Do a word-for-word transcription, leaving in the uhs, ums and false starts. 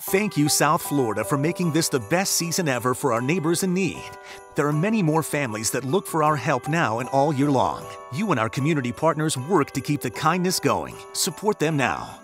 Thank you, South Florida, for making this the best season ever for our neighbors in need. There are many more families that look for our help now and all year long. You and our community partners work to keep the kindness going. Support them now.